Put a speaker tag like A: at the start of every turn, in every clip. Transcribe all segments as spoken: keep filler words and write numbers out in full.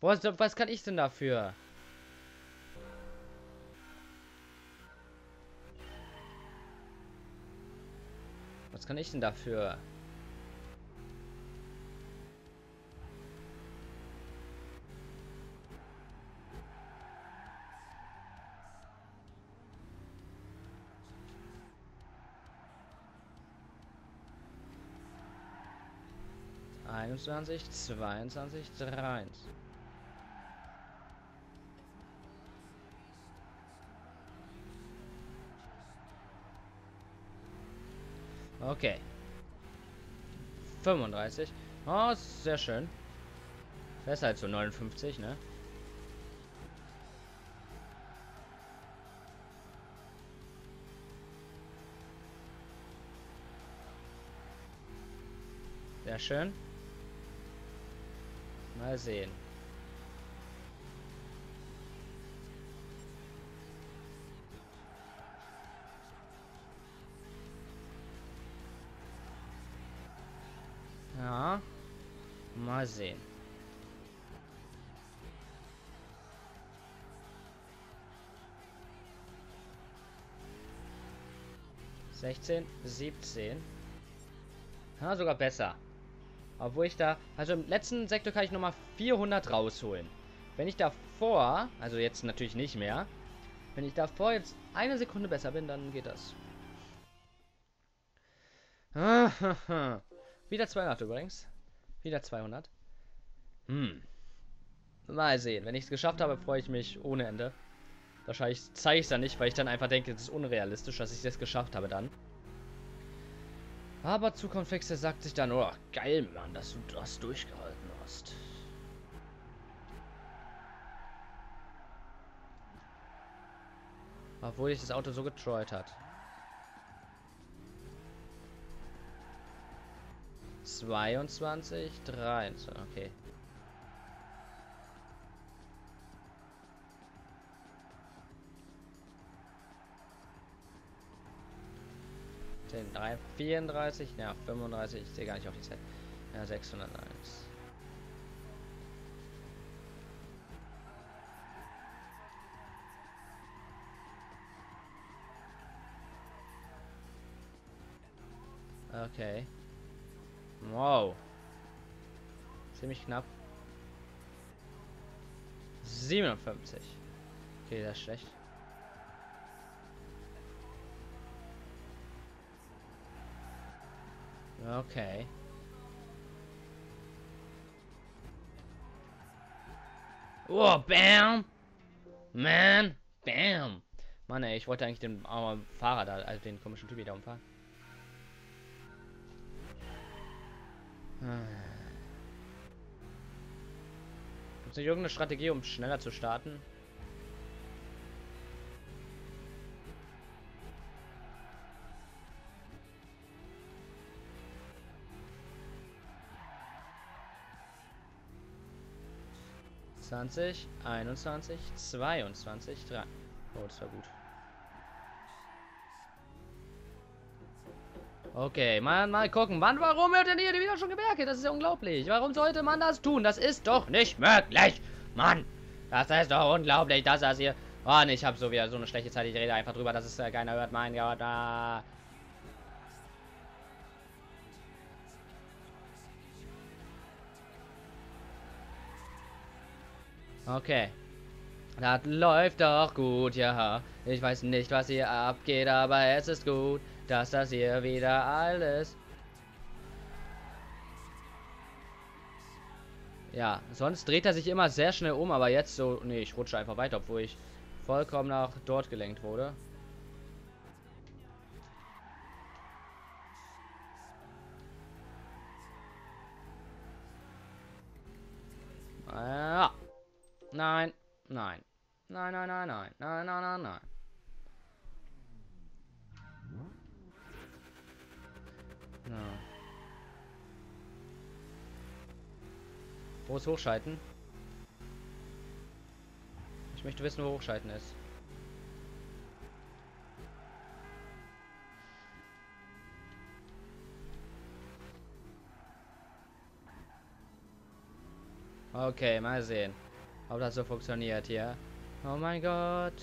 A: Was, was kann ich denn dafür? Was kann ich denn dafür? einundzwanzig, zweiundzwanzig, dreiundzwanzig. Okay. fünfunddreißig. Oh, sehr schön. Besser als so neunundfünfzig, ne? Sehr schön. Mal sehen. Ja. Mal sehen. sechzehn, siebzehn. Ja, sogar besser. Obwohl ich da... Also im letzten Sektor kann ich nochmal vierhundert rausholen. Wenn ich davor... Also jetzt natürlich nicht mehr. Wenn ich davor jetzt eine Sekunde besser bin, dann geht das. Wieder zweihundert übrigens. Wieder zweihundert. Hm. Mal sehen. Wenn ich es geschafft habe, freue ich mich ohne Ende. Wahrscheinlich zeige ich es dann nicht, weil ich dann einfach denke, es ist unrealistisch, dass ich es geschafft habe dann. Aber Zukunftswechsel sagt sich dann, oh, geil, Mann, dass du das durchgehalten hast. Obwohl ich das Auto so getrollt hat. zweiundzwanzig, dreiundzwanzig, okay. drei, vierunddreißig, ja, fünfunddreißig, ich sehe gar nicht auf die Zeit. Ja, sechshunderteins. Okay. Wow. Ziemlich knapp. siebenundfünfzig. Okay, das ist schlecht. Okay. Oh, bam! Man! Bam! Mann, ey, ich wollte eigentlich den äh, Fahrer da, also den komischen Typ wieder umfahren. Gibt es nicht irgendeine Strategie, um schneller zu starten? zwanzig, einundzwanzig, zweiundzwanzig, drei. Oh, das war gut. Okay, mal, mal gucken. Mann, warum wird denn hier wieder schon gewerket? Das ist ja unglaublich. Warum sollte man das tun? Das ist doch nicht möglich. Mann, das ist doch unglaublich, dass das hier... Oh, nee, ich habe so wieder so eine schlechte Zeit. Ich rede einfach drüber, dass es äh, keiner hört. Mein Gott, ah. Okay. Das läuft doch gut, ja. Ich weiß nicht, was hier abgeht, aber es ist gut, dass das hier wieder alles... Ja, sonst dreht er sich immer sehr schnell um, aber jetzt so... Nee, ich rutsche einfach weiter, obwohl ich vollkommen nach dort gelenkt wurde. Ja. Nein. Nein. Nein, nein, nein, nein. Nein, nein, nein, nein. Ja. Wo ist Hochschalten? Ich möchte wissen, wo Hochschalten ist. Okay, mal sehen. ob das so funktioniert hier. Oh mein Gott.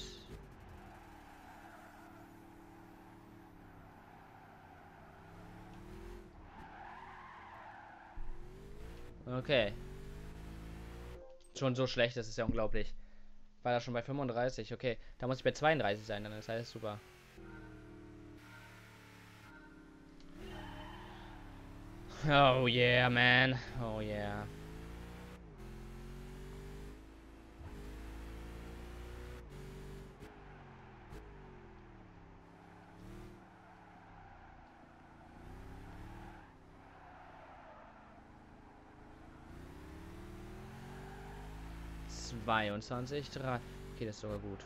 A: Okay. Schon so schlecht, das ist ja unglaublich. War da schon bei fünfunddreißig, okay. Da muss ich bei zweiunddreißig sein, dann ist alles super. Oh yeah, man. Oh yeah. zweiundzwanzig, drei. Okay, das ist sogar gut.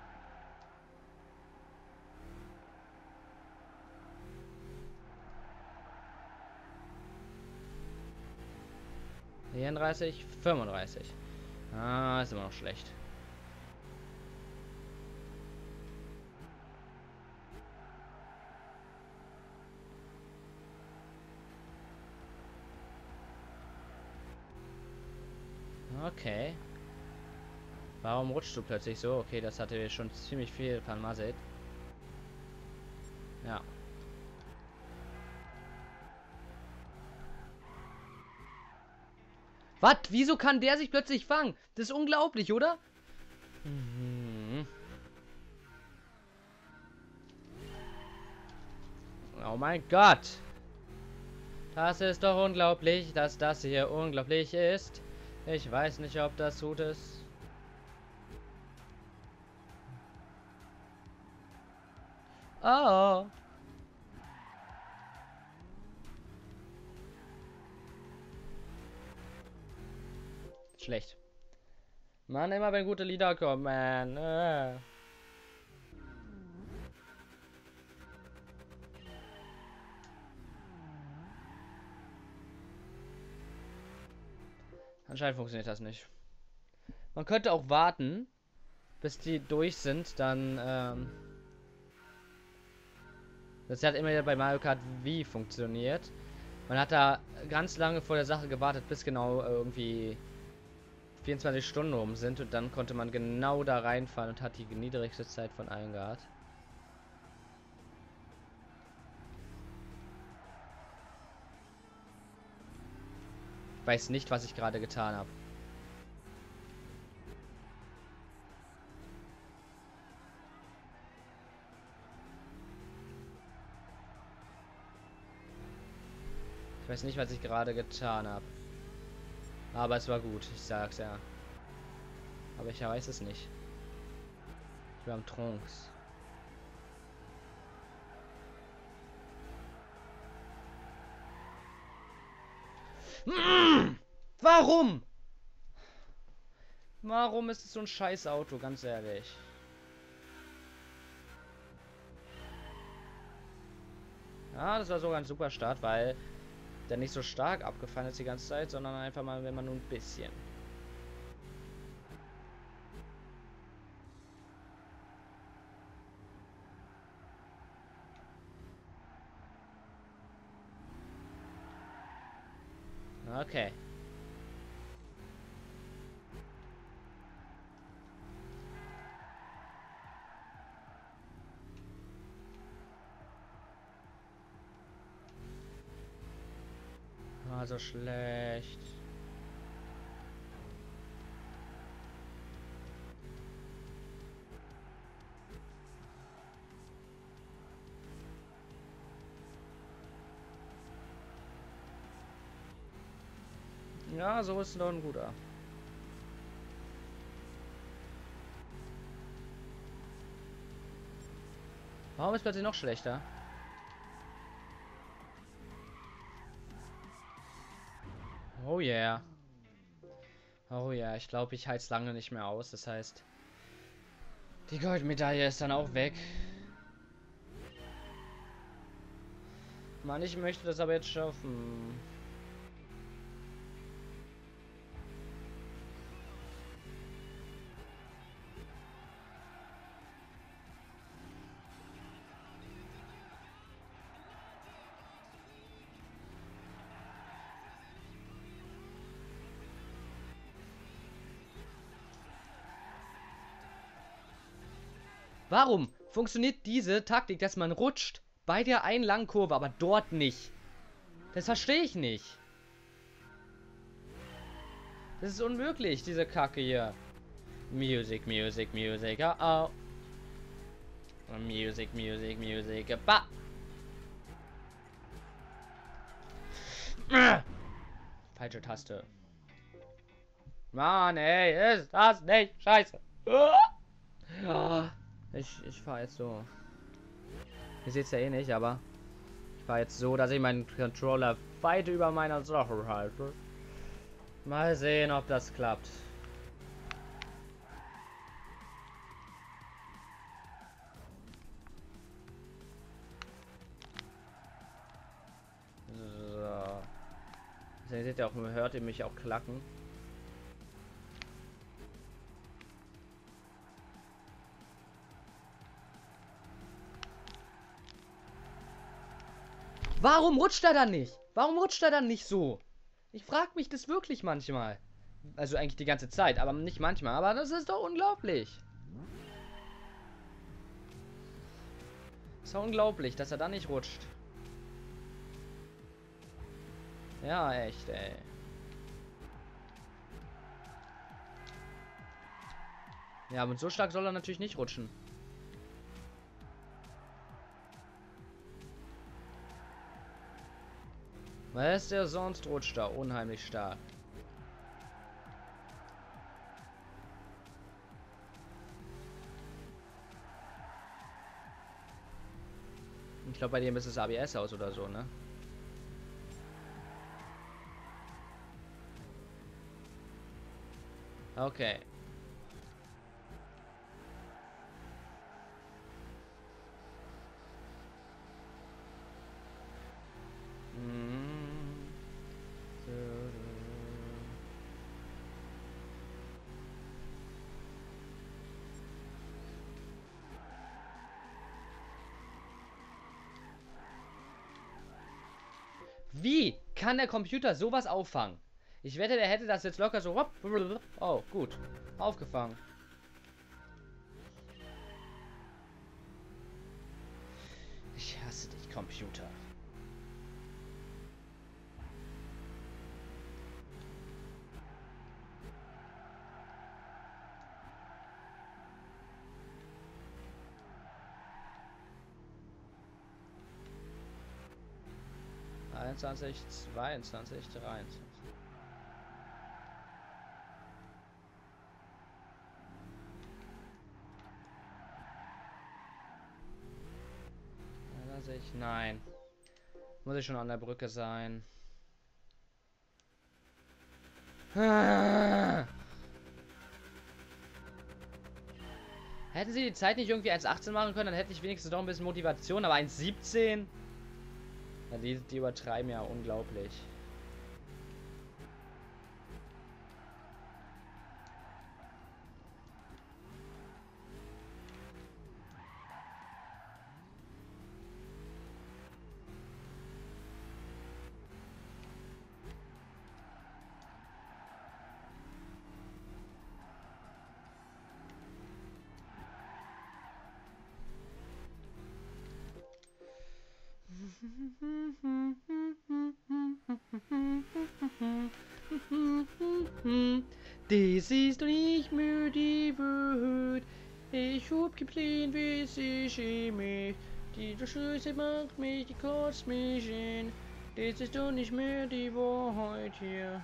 A: vierunddreißig, fünfunddreißig. Ah, ist immer noch schlecht. Okay. Warum rutschst du plötzlich so? Okay, das hatte schon ziemlich viel Panmaset. Ja. Was? Wieso kann der sich plötzlich fangen? Das ist unglaublich, oder? Mhm. Oh mein Gott. Das ist doch unglaublich, dass das hier unglaublich ist. Ich weiß nicht, ob das gut ist. Oh. Schlecht. Mann, immer wenn gute Lieder kommen, man. Äh. Anscheinend funktioniert das nicht. Man könnte auch warten, bis die durch sind, dann, ähm... Das hat immer bei Mario Kart Wii funktioniert. Man hat da ganz lange vor der Sache gewartet, bis genau irgendwie vierundzwanzig Stunden rum sind und dann konnte man genau da reinfahren und hat die niedrigste Zeit von allen gehabt. Ich weiß nicht, was ich gerade getan habe. Ich weiß nicht, was ich gerade getan habe. Aber es war gut, ich sag's ja. Aber ich weiß es nicht. Ich war am Trunks. Mmh! Warum? Warum ist es so ein scheiß Auto, ganz ehrlich? Ja, das war sogar ein super Start, weil der nicht so stark abgefallen ist die ganze Zeit, sondern einfach mal, wenn man nur ein bisschen. Okay. Ah, so schlecht. Ja, so ist noch ein guter. Warum ist plötzlich noch schlechter? Oh yeah. Oh ja, yeah. Ich glaube, ich halte es lange nicht mehr aus. Das heißt, die Goldmedaille ist dann auch weg. Mann, ich möchte das aber jetzt schaffen. Warum funktioniert diese Taktik, dass man rutscht bei der einen langen Kurve, aber dort nicht? Das verstehe ich nicht. Das ist unmöglich, diese Kacke hier. Music, Music, Music, oh oh. Music, Music, Music, ba. Falsche Taste. Mann, ey, ist das nicht scheiße. Ich, ich fahre jetzt so. Ihr seht es ja eh nicht, aber ich fahre jetzt so, dass ich meinen Controller weit über meiner Sache halte. Mal sehen, ob das klappt. So. Ihr seht ja auch, hört ihr mich auch klacken. Warum rutscht er dann nicht? Warum rutscht er dann nicht so? Ich frage mich das wirklich manchmal. Also eigentlich die ganze Zeit, aber nicht manchmal. Aber das ist doch unglaublich. Ist doch unglaublich, dass er da nicht rutscht. Ja, echt, ey. Ja, und so stark soll er natürlich nicht rutschen. Was der sonst rutscht da unheimlich stark. Ich glaube, bei dem ist es A B S aus oder so, ne? Okay. Wie kann der Computer sowas auffangen? Ich wette, der hätte das jetzt locker so... Oh, gut. Aufgefangen. Ich hasse dich, Computer. einundzwanzig, zweiundzwanzig, dreiundzwanzig. Ich, nein. Muss ich schon an der Brücke sein. Ah. Hätten sie die Zeit nicht irgendwie eins achtzehn machen können, dann hätte ich wenigstens noch ein bisschen Motivation, aber eins siebzehn? Ja, die, die übertreiben ja unglaublich. Die siehst du nicht müde, die wird. Ich hab geplant, wie sich ich mich. Die Schüsse macht mich, die kotzt mich in. Das ist doch nicht mehr die Wahrheit hier.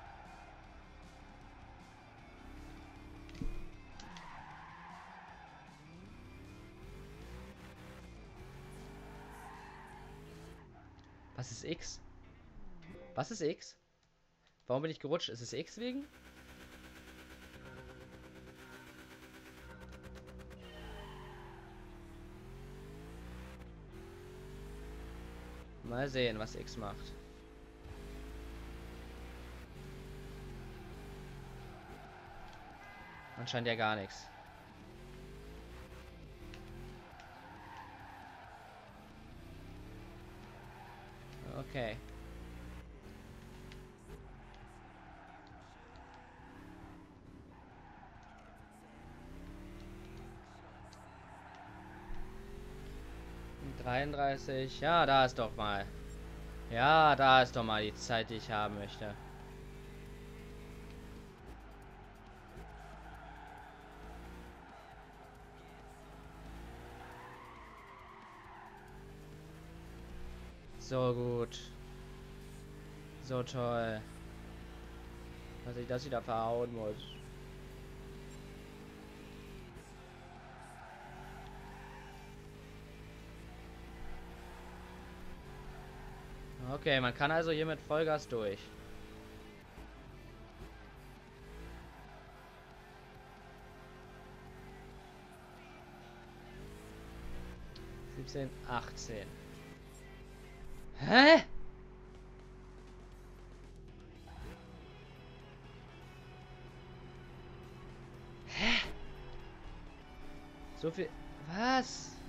A: Was ist X? Was ist X? Warum bin ich gerutscht? Ist es X wegen? Mal sehen, was X macht. Anscheinend ja gar nichts. Okay. dreiunddreißig. Ja, da ist doch mal. Ja, da ist doch mal die Zeit, die ich haben möchte. So gut. So toll. Dass ich das wieder verhauen muss. Okay, man kann also hier mit Vollgas durch. siebzehn, achtzehn. Hä? Hä? So viel... Was?